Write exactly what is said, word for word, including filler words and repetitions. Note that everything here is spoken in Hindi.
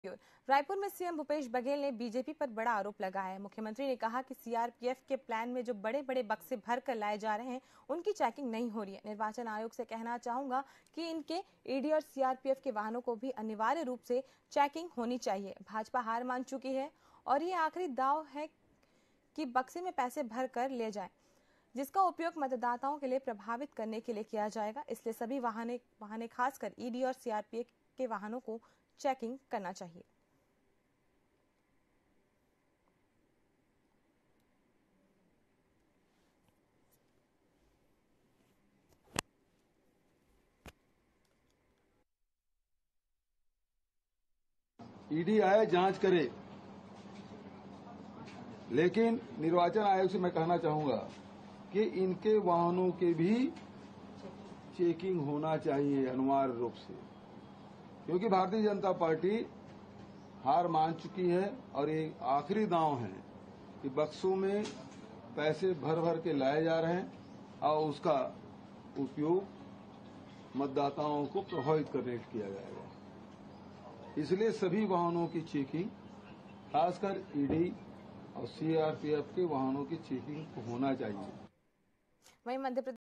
रायपुर में सीएम भूपेश बघेल ने बीजेपी पर बड़ा आरोप लगाया है। मुख्यमंत्री ने कहा कि सीआरपीएफ के प्लान में जो बड़े बड़े बक्से भर कर लाए जा रहे हैं उनकी चेकिंग नहीं हो रही है। निर्वाचन आयोग से कहना चाहूंगा कि इनके ईडी और सीआरपीएफ के वाहनों को भी अनिवार्य रूप से चेकिंग होनी चाहिए। भाजपा हार मान चुकी है और ये आखिरी दाव है कि बक्से में पैसे भर कर ले जाए, जिसका उपयोग मतदाताओं के लिए प्रभावित करने के लिए किया जाएगा। इसलिए सभी वाहने वाहने खासकर ईडी और सीआरपीएफ के वाहनों को चेकिंग करना चाहिए। ईडी आए, जांच करे, लेकिन निर्वाचन आयोग से मैं कहना चाहूंगा कि इनके वाहनों के भी चेकिंग होना चाहिए अनिवार्य रूप से, क्योंकि भारतीय जनता पार्टी हार मान चुकी है और ये आखिरी दांव है कि बक्सों में पैसे भर भर के लाए जा रहे हैं और उसका उपयोग मतदाताओं को प्रभावित करने के किया जाएगा। इसलिए सभी वाहनों की चेकिंग, खासकर ईडी और सीआरपीएफ के वाहनों की चेकिंग होना चाहिए। वहीं मध्य प्रदेश